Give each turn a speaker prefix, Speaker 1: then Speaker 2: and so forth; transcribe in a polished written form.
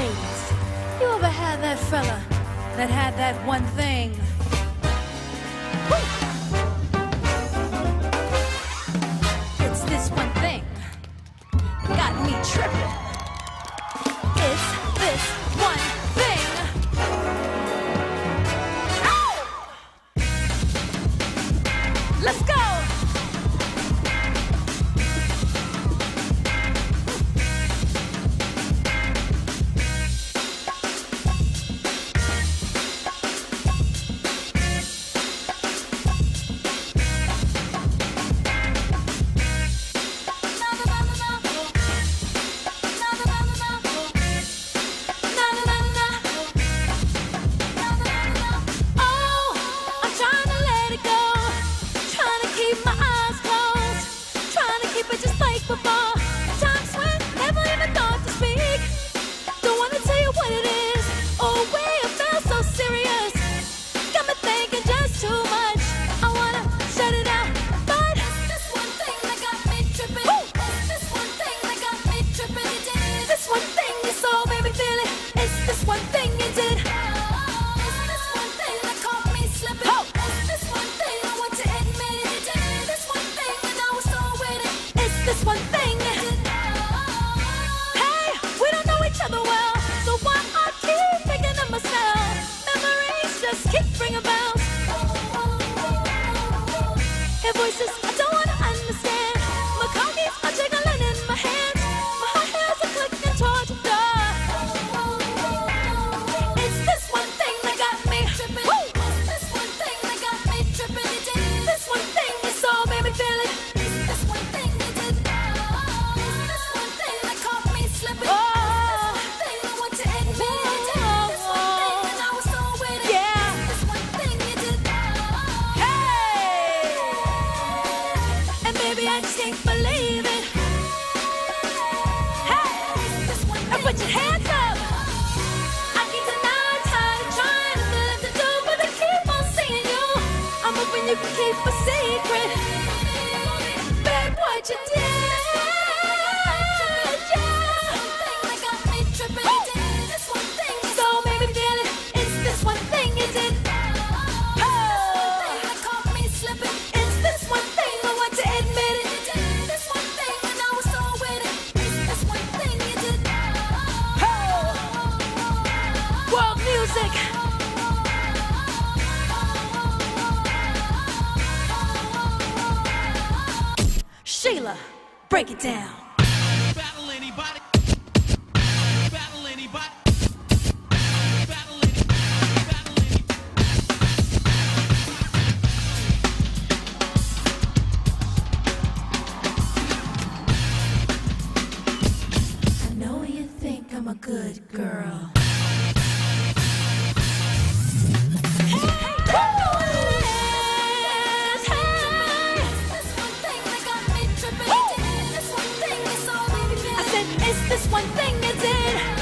Speaker 1: ladies, you ever had that fella that had that one thing? Woo! It's this one thing got me tripping. It's this one thing. Ow! Let's go! Sheila, break it down.
Speaker 2: Battle anybody. Battle anybody. Battle
Speaker 1: I know you think I'm a good girl. This one thing is it.